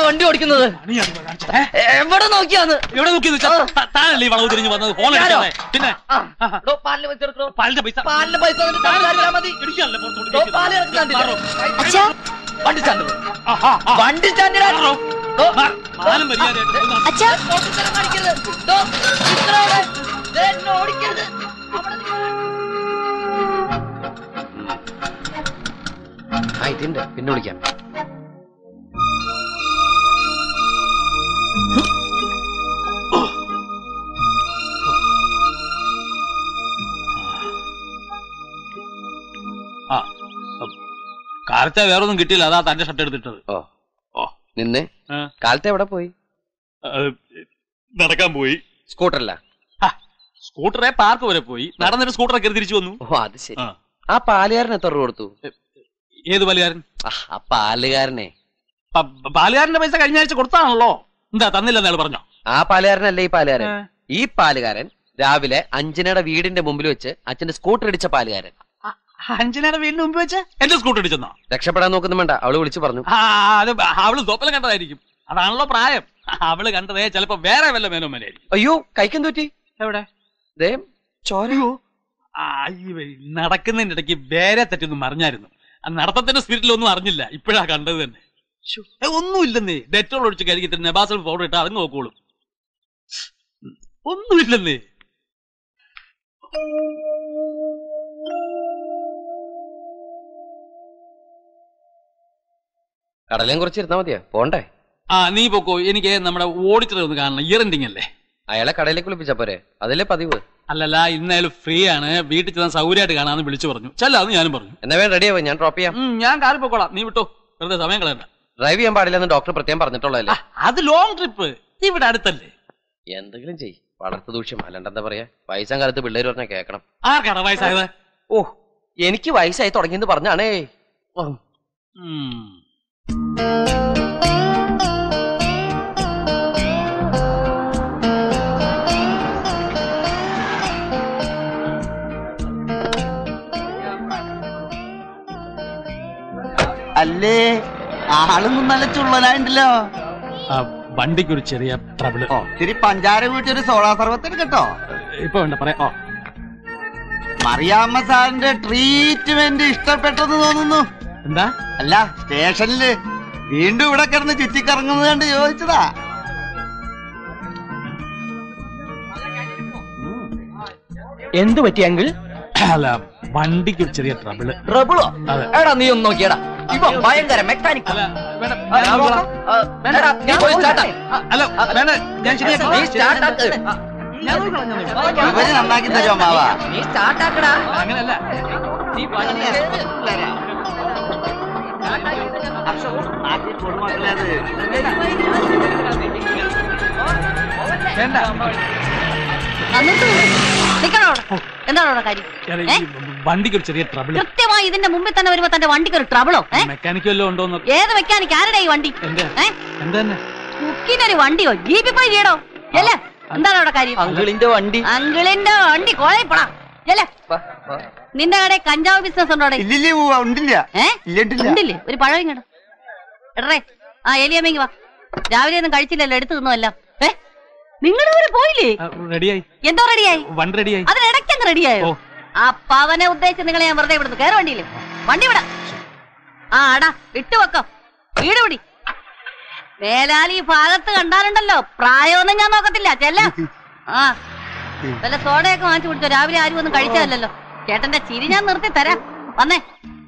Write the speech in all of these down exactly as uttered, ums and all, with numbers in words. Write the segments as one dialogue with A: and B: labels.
A: വണ്ടി ഓടിക്കുന്നത്? എവിടെ നോക്കിയാന്ന്?
B: എവിടെ നോക്കിയെന്ന് താനല്ലേ ഈ വളവ് തിരിഞ്ഞു വന്നത്? ഫോൺ പിന്നെ
A: പാലിന് പൈസ എടുക്കണോ?
B: പാലിന്റെ പൈസ
A: പാലിന്റെ പൈസ മതി. വണ്ടി സ്റ്റാൻഡ് വണ്ടി സ്റ്റാൻഡ് ഓടിക്കരുത്. ഇതിന്റെ പിന്നെ വിളിക്കാം.
B: കാലത്തെ വേറൊന്നും കിട്ടിയില്ല, അതാ തന്റെ ഷർട്ട് എടുത്തിട്ടത്.
A: ഓ ഓ നിന്നെ കാലത്തെ എവിടെ പോയി?
B: നടക്കാൻ പോയി.
A: സ്കൂട്ടറല്ല,
B: സ്കൂട്ടറെ പാർക്ക് വരെ പോയി. നടന്നിട്ട് സ്കൂട്ടറൊക്കെ തിരിച്ചു വന്നു.
A: ഓ അത് ശരി. ആ പാലുകാരൻ എത്ര രൂപ കൊടുത്തു?
B: ഏത് പാലുകാരൻ?
A: ആ പാലുകാരനെ.
B: പാലുകാരന്റെ പൈസ കഴിഞ്ഞ ആഴ്ച കൊടുത്താണല്ലോ. എന്താ തന്നില്ലെന്ന് അയാൾ പറഞ്ഞോ?
A: ആ പാലുകാരനല്ലേ ഈ പാലുകാരൻ. ഈ പാലുകാരൻ രാവിലെ അഞ്ജനയുടെ വീടിന്റെ മുമ്പിൽ വെച്ച് അച്ഛന്റെ സ്കൂട്ടർ ഇടിച്ച പാലുകാരൻ.
B: അഞ്ജനയുടെ വീടിന് മുമ്പ് വെച്ച് എന്റെ സ്കൂട്ടർ ഇടിച്ചെന്നോ?
A: രക്ഷപ്പെടാൻ നോക്കുന്നു വേണ്ട, അവള് വിളിച്ചു പറഞ്ഞു.
B: അത് അവള് സ്വപ്നം കണ്ടതായിരിക്കും. അതാണല്ലോ പ്രായം. അവള് കണ്ടതേ ചിലപ്പോ വേറെ വല്ല മേനോ മേനായിരിക്കും.
A: അയ്യോ കൈക്കും തൂറ്റി.
B: എവിടെ?
A: ചോരയോ?
B: നടക്കുന്നതിന്റെ ഇടയ്ക്ക് വേറെ തെറ്റൊന്നും അറിഞ്ഞായിരുന്നു. നടത്തത്തിന്റെ സ്പിരിറ്റിലൊന്നും അറിഞ്ഞില്ല. ഇപ്പോഴാ കണ്ടത് തന്നെ. ഒന്നുമില്ലെന്നേ. ഡെറ്റോൾ ഒഴിച്ച് കഴുകിട്ട് നെബാസൽ പൗഡർ ഇട്ട് അറിഞ്ഞു നോക്കോളും. ഒന്നുമില്ലെന്നേ.
A: കടലേം കുറച്ചിരുന്നാ മതിയാ, പോണ്ടേ?
B: ആ നീ പൊക്കോ. എനിക്ക് നമ്മുടെ ഓഡിറ്ററെ ഒന്ന് കാണണം. ഇയർ എൻഡിങ് അല്ലേ?
A: അയാളെ കടയിലേക്ക് വിളിപ്പിച്ചാ പോരെ? അതല്ലേ പതിവ്.
B: അല്ലല്ല, ഇന്നായാലും ഫ്രീ ആണ്. വീട്ടിൽ ചെന്നാൽ സൗകര്യമായിട്ട് കാണാന്ന് വിളിച്ചു പറഞ്ഞു. ചെല്ലാന്ന് ഞാനും പറഞ്ഞു.
A: എന്നാ വേണം റെഡിയാവും, ഞാൻ ഡ്രോപ്പ് ചെയ്യാം.
B: ഞാൻ കാറിൽ പോക്കോളാം, നീ വിട്ടോ. വെറുതെ സമയം കളയണ്ട.
A: ഡ്രൈവ് ചെയ്യാൻ പാടില്ലെന്ന് ഡോക്ടർ പ്രത്യേകം പറഞ്ഞിട്ടുള്ളതല്ലേ?
B: അത് ലോങ് ട്രിപ്പ്. ഇവിടെ അടുത്തല്ലേ.
A: എന്തെങ്കിലും ചെയ്. വളർത്തു ദൂഷ്യം. അല്ലാണ്ട് എന്താ പറയാ, വയസ്സാം കാലത്ത് പിള്ളേര് പറഞ്ഞാൽ കേൾക്കണം.
B: ആർക്കാണ് വയസ്സായത്?
A: ഓ എനിക്ക് വയസ്സായി തുടങ്ങിയെന്ന് പറഞ്ഞാണേ.
C: അല്ലേ ആളൊന്നും നല്ല ചുള്ളലായിണ്ടല്ലോ.
B: വണ്ടിക്ക് ഒരു ചെറിയ ട്രബിള്.
C: ഇത്തിരി പഞ്ചാര വീട്ടൊരു സോഡാ സർവത്ത് എടുക്കട്ടോ.
B: ഇപ്പൊ വേണ്ട, പറയാ.
C: മറിയാമ്മ സാറിന്റെ ട്രീറ്റ്മെന്റ് ഇഷ്ടപ്പെട്ടെന്ന് തോന്നുന്നു.
B: എന്താ?
C: അല്ല, സ്റ്റേഷനില് വീണ്ടും ഇവിടെ കിടന്ന് ചുറ്റിക്കറങ്ങുന്നത് കണ്ട് ചോദിച്ചതാ.
A: എന്തു പറ്റിയെങ്കിൽ?
B: അല്ല, വണ്ടിക്ക് ഒരു ചെറിയ ട്രബിള്.
A: ട്രബിളോ? എടാ നീ ഒന്ന് നോക്കിയടാ, ഇപ്പൊ ഭയങ്കര മെക്കാനിക്.
C: ഇവര് നന്നാക്കി തരുമോ മാവാ?
A: നീ സ്റ്റാർട്ടാക്കടാ.
B: അങ്ങനല്ല, വണ്ടിക്ക് ഒരു ചെറിയ ട്രബിൾ.
D: കൃത്യമായി ഇതിന്റെ മുമ്പിൽ തന്നെ വരുമ്പോ തന്റെ വണ്ടിക്ക് ഒരു ട്രബിളോ?
B: മെക്കാനിക് വല്ലതും ഉണ്ടോ?
D: ഏത് മെക്കാനിക്? ആരുടെ ഈ വണ്ടി? കുക്കിനൊരു വണ്ടിയോ? ജീപ്പി പോയി വീടോ? അല്ലേ? എന്താണ് അവിടെ കാര്യം?
A: അങ്കിളിന്റെ വണ്ടി.
D: അങ്കിളിന്റെ വണ്ടി കോളേജ് പോടാ. അല്ലേ? നിന്റെ കടയിൽ കഞ്ചാവ് ബിസിനസ് ഉണ്ടോ? ഉണ്ടില്ലേ? ഒരു പഴം ഇങ്ങോട്ട് എടേ. ആ എലിയമ്മ വാ. രാവിലെ ഒന്നും കഴിച്ചില്ലല്ലോ, എടുത്തു തിന്നല്ല. ഏ നിങ്ങളുടെ ഊര് പോയില്ലേ?
B: റെഡിയായി.
D: എന്തോ റെഡിയായി?
B: വണ്ടി റെഡിയായി.
D: അതിനിടയ്ക്കങ്ങ് റെഡിയായോ? ആ പവനെ ഉദ്ദേശിച്ച് നിങ്ങളെ ഞാൻ വെറുതെ വിടുന്നു. കയറി വണ്ടിയില്ലേ? വണ്ടി വിടാ. ആ അടാ വിട്ടുവെക്കോ. വീട് പിടി. മേലാലി ഈ ഭാഗത്ത് കണ്ടാലുണ്ടല്ലോ, പ്രായമൊന്നും ഞാൻ നോക്കത്തില്ല. ചെല്ല. ആ വല്ല സോഡയൊക്കെ വാങ്ങിച്ചു കുടിച്ചോ. രാവിലെ ആരും ഒന്നും കഴിച്ചതല്ലോ. ചേട്ടന്റെ ചിരി ഞാൻ നിർത്തി തരാം. വന്നേ.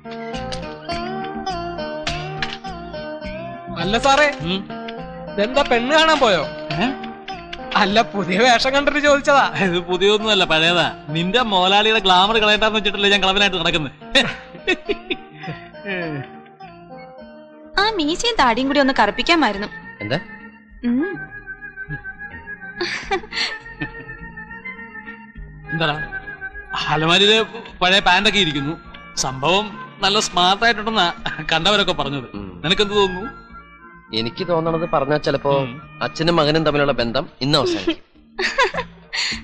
E: അല്ല സാറേ, എന്താ പെണ്ണ് കാണാൻ പോയോ? അല്ല, പുതിയ വേഷം കണ്ടിട്ട് ചോദിച്ചതാ.
B: ഇത് പുതിയൊന്നുമല്ല, പഴയതാ. നിന്റെ മോലാളിയുടെ ഗ്ലാമർ കളയണ്ടെന്ന് വെച്ചിട്ടല്ലേ ഞാൻ കളവനായിട്ട് നടക്കുന്നത്.
F: ആ മീശയും താടിയും കൂടി ഒന്ന് കറുപ്പിക്കാമായിരുന്നു.
A: എന്താ?
B: എന്താടാ, അലമാരിയില് പഴയ പാന്റൊക്കെ ഇരിക്കുന്നു. സംഭവം നല്ല സ്മാർട്ട് ആയിട്ടുണ്ടെന്നാ കണ്ടവരൊക്കെ പറഞ്ഞത്. നിനക്കെന്ത് തോന്നുന്നു?
A: എനിക്ക് തോന്നണത് പറഞ്ഞാൽ ചിലപ്പോ അച്ഛനും മകനും തമ്മിലുള്ള ബന്ധം ഇന്ന് അവസാനിക്കും.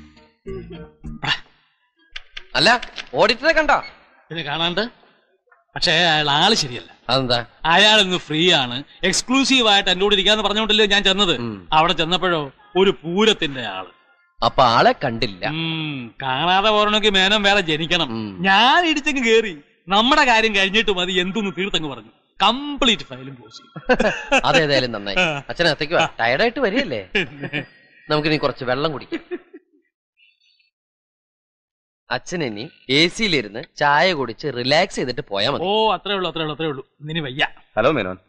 A: അല്ല, ഓഡിറ്ററെ കണ്ടോ?
B: പിന്നെ കാണാണ്ട് പക്ഷേ അയാൾ ആള് ശരിയല്ല.
A: അതെന്താ?
B: അയാൾ ഇന്ന് ഫ്രീ ആണ്, എക്സ്ക്ലൂസീവ് ആയിട്ട് എന്നോട് ഇരിക്കാന്ന് പറഞ്ഞോണ്ടല്ലോ ഞാൻ ചെന്നത്. അവിടെ ചെന്നപ്പോഴോ ഒരു പൂരത്തിന്റെ ആള്.
A: അപ്പൊ ആളെ കണ്ടില്ല.
B: കാണാതെ പോരണമെങ്കിൽ മേനം വേറെ ജനിക്കണം. ഞാൻ ഇടിച്ചങ്ങ് കേറി നമ്മുടെ കാര്യം കഴിഞ്ഞിട്ട് മതി എന്തൊന്ന് തീർത്തങ്ങ് പറഞ്ഞു. കംപ്ലീറ്റ് ഫയലും ക്ലോസ് ചെയ്യും.
A: അതേതായാലും നന്നായി. അച്ഛനകത്തേക്ക് ടയർഡായിട്ട് വരികയല്ലേ, നമുക്കിനി കുറച്ച് വെള്ളം കുടിക്കാം. അച്ഛനിനി എ സിയിലിരുന്ന് ചായ കുടിച്ച് റിലാക്സ് ചെയ്തിട്ട് പോയാൽ മതി.
B: ഓ അത്രേ ഉള്ളൂ അത്രേ ഉള്ളൂ അത്രേ ഉള്ളൂ ഇനി വയ്യ.
G: ഹലോ മേനോൻ.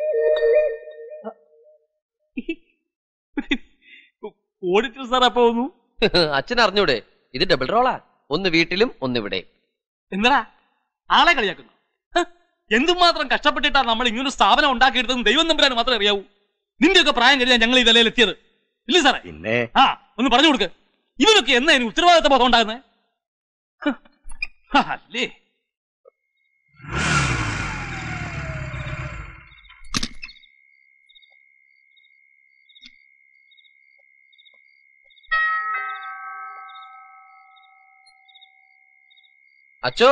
B: ഓഡിറ്റർ സാർ അപ്പൊ ഒന്നു
A: അച്ഛൻ അറിഞ്ഞൂടെ, ഇത് ഡബിൾ റോളാ, ഒന്ന് വീട്ടിലും ഒന്ന് ഇവിടെ.
B: എന്താ ആളെ കളിയാക്കുന്നു? എന്തുമാത്രം കഷ്ടപ്പെട്ടിട്ടാ നമ്മൾ ഇങ്ങനൊരു സ്ഥാപനം ഉണ്ടാക്കിയെടുത്തതും ദൈവം നമ്പരാന് മാത്രമേ അറിയാവൂ. നിന്റെയൊക്കെ പ്രായം കഴിഞ്ഞാൽ ഞങ്ങൾ ഈ നിലയിൽ എത്തിയത് ഇല്ലേ സാറേ?
G: പിന്നെ
B: ആ ഒന്ന് പറഞ്ഞു കൊടുക്ക്. ഇവരൊക്കെ എന്നാ ഇനി ഉത്തരവാദിത്ത ബോധം ഉണ്ടാകുന്നത് അല്ലേ?
A: അച്ചോ,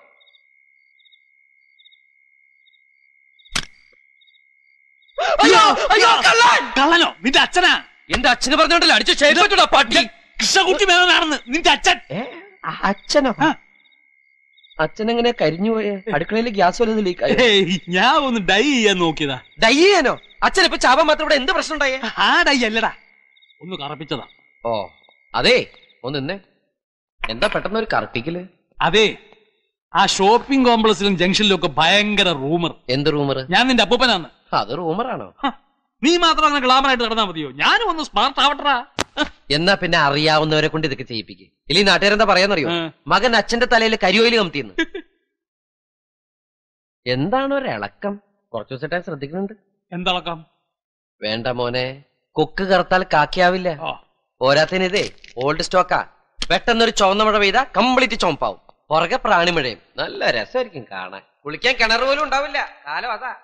B: കള്ളനോ? നിന്റെ അച്ഛനാ?
A: എന്റെ അച്ഛന് പറഞ്ഞോണ്ടല്ലോ അടിച്ചു ചെയ്തോട്ടാ പാട്ടി.
B: കൃഷ്ണകുട്ടി മേനോനാണെന്ന് നിന്റെ അച്ഛൻ.
A: അച്ഛനോ? അച്ഛനെങ്ങനെ കരിഞ്ഞു പോയേ? അടുക്കളയിൽ ഗ്യാസ് വല്ലതും ലീക്ക് ആയോ?
B: ഞാൻ ഒന്ന് ഡൈ ചെയ്യാൻ നോക്കിയതാ.
A: ഡൈ ചെയ്യാനോ? അച്ഛൻ ഇപ്പൊ ചാവാൻ മാത്രം ഇവിടെ എന്ത് പ്രശ്നം ഉണ്ടായേ?
B: ആ ഡൈ അല്ലടാ, ഒന്ന് കറപ്പിച്ചതാ.
A: ഓ അതെ, ഒന്ന് നിന്നേ. എന്താ പെട്ടെന്ന് ഒരു കറപ്പിക്കല്?
B: അതെ, ആ ഷോപ്പിംഗ് കോംപ്ലക്സിലും ജംഗ്ഷനിലും ഒക്കെ ഭയങ്കര റൂമർ.
A: എന്ത് റൂമർ?
B: ഞാൻ നിന്റെ അപ്പൂപ്പനാന്ന്.
A: അത് റൂമറാണോ?
B: നീ മാത്രം അങ്ങനെ ഗ്ലാമറായിട്ട് നടന്നാ മതിയോ? ഞാനും ഒന്ന് സ്മാർട്ട് ആവട്ടറാ.
A: എന്നാ പിന്നെ അറിയാവുന്നവരെ കൊണ്ട് ഇതൊക്കെ ചെയ്യിപ്പിക്കും. ഇല്ലെങ്കിൽ നാട്ടുകാരെന്താ പറയാന്നറിയോ? മകൻ അച്ഛന്റെ തലയിൽ കരിയോയിൽ കമത്തിന്ന്. എന്താണ് ഒരിളക്കം? കുറച്ചു ദിവസമായിട്ട് ശ്രദ്ധിക്കുന്നുണ്ട്.
B: എന്തളക്കം?
A: വേണ്ട മോനെ, കൊക്ക് കറുത്താൽ കാക്കിയാവില്ല. പോരാത്തിന് ഇതേ ഓൾഡ് സ്റ്റോക്കാ. പെട്ടെന്നൊരു ചുവന്ന മഴ പെയ്താ കംപ്ലീറ്റ് ചുമപ്പാവും. പുറകെ പ്രാണിമഴയും. നല്ല രസമായിരിക്കും കാണാൻ. കുളിക്കാൻ കിണർ പോലും ഉണ്ടാവില്ല. കാലം അതാ.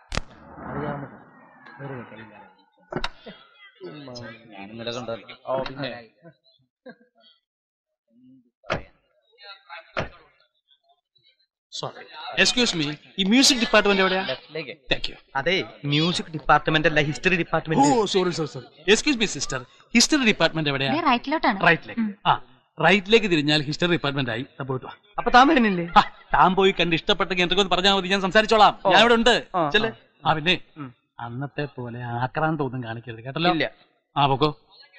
B: എക്സ്ക്യൂസ് മീ, ഈ മ്യൂസിക് ഡിപ്പാർട്ട്മെന്റ് എവിടെയാ? Thank you.
H: അതെ, മ്യൂസിക് ഡിപ്പാർട്ട്മെന്റ് അല്ല, ഹിസ്റ്ററി
B: ഓ
H: department.
B: Sorry sorry sorry. Excuse me sister, history department എവിടെയാ?
F: റൈറ്റിലോട്ടാണ്.
B: റൈറ്റിലേക്ക്. ആ റൈറ്റിലേക്ക് തിരിഞ്ഞാൽ ഹിസ്റ്ററി ഡിപ്പാർട്ട്മെന്റ് ആയി. പോയിട്ട് വാ.
H: അപ്പൊ താൻ വരുന്നില്ലേ?
B: താൻ പോയി കണ്ട് ഇഷ്ടപ്പെട്ടെങ്കിൽ എന്തൊക്കെ പറഞ്ഞാൽ മതി, ഞാൻ സംസാരിച്ചോളാം. ഞാൻ ഇവിടെ ഉണ്ട്. ചെല്ലേ. ആ പിന്നെ അന്നത്തെ പോലെ ആക്രാന്തം ഒന്നും കാണിക്കരുത് കേട്ടല്ലോ. ആ പോക്കോ.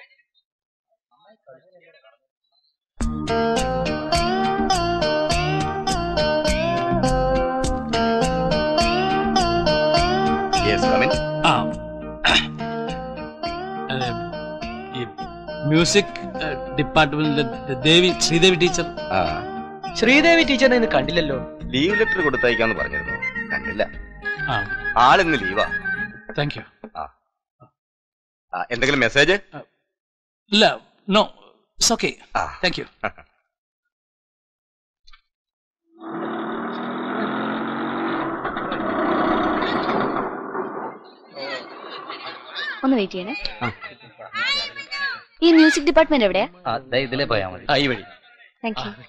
B: ഈ മ്യൂസിക് ഡിപ്പാർട്ട്മെന്റിലെ ദേവി ശ്രീദേവി ടീച്ചർ.
H: ശ്രീദേവി ടീച്ചറിനെ ഇന്ന് കണ്ടില്ലല്ലോ.
G: ലീവ് ലെറ്റർ കൊടുത്തയക്കാന്ന് പറഞ്ഞിരുന്നു, കണ്ടില്ല.
B: ആ
G: ആളിന്ന് ലീവാ.
B: Thank you.
G: ആ എന്തെങ്കിലും മെസ്സേജ്?
B: ഇല്ല, no, it's okay. Thank you.
F: ഒന്ന് വെയിറ്റ് ചെയ്യണേ. ഈ മ്യൂസിക് ഡിപ്പാർട്ട്മെന്റ് എവിടെയാ?
H: ഇതിലെ പോയാ മതി. ഈ വഴി.
F: Thank you.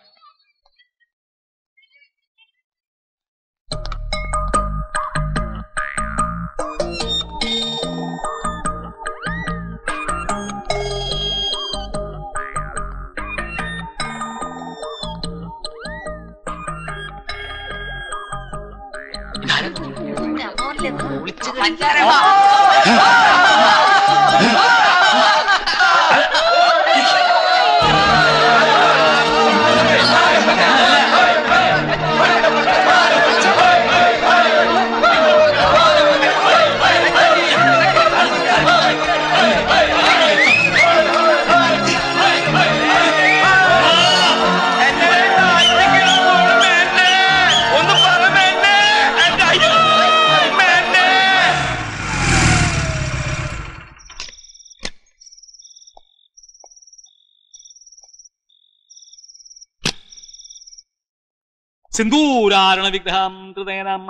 F: സിന്ദൂരാരണ വിഗ്രഹം ഹൃദയനാം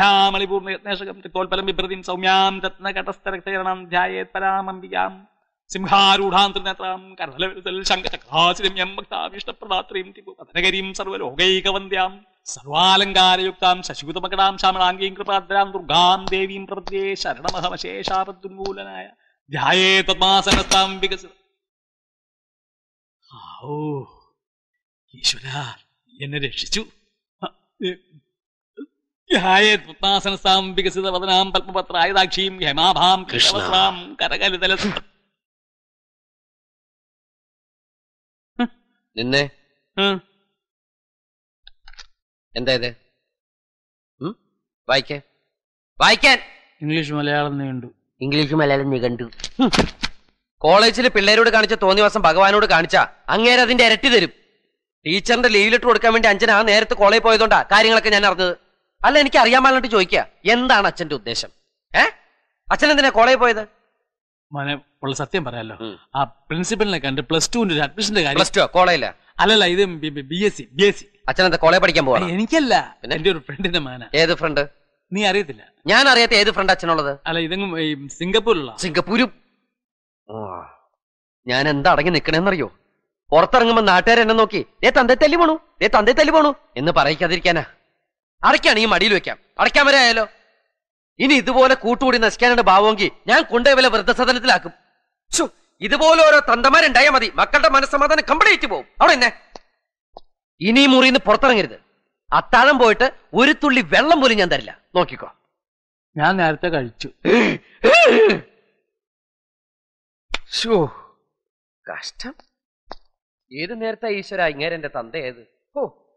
F: മാണിക്യമൗലിസ്ഫുരത്താരാനായകശേഖരാംസ്കൃതമുഹീമാപീനക്ഷോരുഹ പാണിഭ്യാമളിപൂർണ്ണയത്നേഷകം തോൽപലം വിഭ്രതിം സൗമ്യാം രത്നകടസ്ഥരക്ഷരണം ധ്യായേത് പരാമംബികാം
B: സിംഹാരൂഢാം ത്രിനേത്രാം കരതലവിരുതൽ ശങ്കചക്രാചിരമ്യം ഭക്താവിഷ്ടപ്രദാത്രീം തിപുപതനകരീം സർവലോകൈകവന്ദ്യാം സർവാലങ്കാരയുക്താം ശശികുതമകടാം ശ്യാമളാംഗീം കൃപാദ്രാം ദുർഗാം ദേവീം പ്രപദ്യേ ശരണമഹമശേഷാപദ്ദുന്മൂലനായ ധ്യായേ തദ്മാസനസ്താം വികസിത. ഓ ഈശ്വരാ, എന്നെ രക്ഷിച്ചു. ധ്യായേ തദ്മാസനസ്താം വികസിത വദനാം പത്മപത്രായതാക്ഷീം ഹേമാഭാം കൃഷ്ണവസ്ത്രാം കരകലിതല.
A: നിന്നെ എന്താ ഇത്? ഉം? വായിക്കാൻ വായിക്കാൻ
B: ഇംഗ്ലീഷ് മലയാളം നീണ്ടു.
A: ഇംഗ്ലീഷ് മലയാളം നിഘണ്ടു. കോളേജിൽ പിള്ളേരോട് കാണിച്ച തോന്നിവാസം ഭഗവാനോട് കാണിച്ച അങ്ങേരെ അതിന്റെ ഇരട്ടി തരും. ടീച്ചറിന്റെ ലീവ് ലെറ്റർ കൊടുക്കാൻ വേണ്ടി അച്ഛൻ ആ നേരത്തെ കോളേജിൽ പോയതുകൊണ്ടാ കാര്യങ്ങളൊക്കെ ഞാൻ അറിഞ്ഞത്. അല്ല, എനിക്ക് അറിയാൻ പാടിട്ട് ചോദിക്കുക, എന്താണ് അച്ഛന്റെ ഉദ്ദേശം? ഏ അച്ഛൻ എന്തിനാ കോളേജിൽ പോയത്?
B: മോനെ ഉള്ള സത്യം പറയാലോ, ആ പ്രിൻസിപ്പലിനെ കണ്ട് പ്ലസ് ടുവിന്റെ ഒരു അഡ്മിഷന്റെ കാര്യം.
A: പ്ലസ് ടു കോളേജില?
B: അല്ലല്ല, ഇത് B S C B S C.
A: അച്ഛൻ എന്താ കോളേജ് പഠിക്കാൻ പോവാ?
B: എനിക്കല്ല, എന്റെ ഒരു ഫ്രണ്ടിന്റെ മാന.
A: ഏത് ഫ്രണ്ട്?
B: നീ അറിയത്തില്ല?
A: ഞാൻ അറിയാത്ത ഏത് ഫ്രണ്ട് അച്ഛനുള്ളത്?
B: അല്ല, ഇതെങ്ങും സിംഗപ്പൂരിലുള്ള.
A: സിംഗപ്പൂരും? ഞാൻ എന്താ അടങ്ങി നിക്കണേന്നറിയോ? പുറത്തിറങ്ങുമ്പോ നാട്ടുകാർ എന്നെ നോക്കി ഏ തന്തേ തല്ലി പോണു, ഏ തന്തേ തല്ലി പോണു എന്ന് പറയിക്കാതിരിക്കാനാ. അടയ്ക്കാണെങ്കിൽ മടിയിൽ വെക്കാം, അടയ്ക്കാൻ വരെ ആയാലോ. ഇനി ഇതുപോലെ കൂട്ടുകൂടി നശിക്കാനുണ്ട് ഭാവമെങ്കിൽ ഞാൻ കൊണ്ടുപോയി വല്ല വൃദ്ധസദനത്തിലാക്കും. ഇതുപോലെ ഓരോ തന്തമാരുണ്ടായാൽ മതി, മക്കളുടെ മനസ്സമാധാനം കംപ്ലീറ്റ് പോകും. അവിടെ എന്നെ ഇനി മുറിന്ന് പുറത്തിറങ്ങരുത്. അത്താഴം പോയിട്ട് ഒരു തുള്ളി വെള്ളം പോലും ഞാൻ തരില്ല, നോക്കിക്കോ.
B: ഞാൻ നേരത്തെ കഴിച്ചു.
A: കഷ്ടം. ഏത് നേരത്തെ ഈശ്വര ഇങ്ങേരെ എന്റെ തന്ത ഏത്? ഓ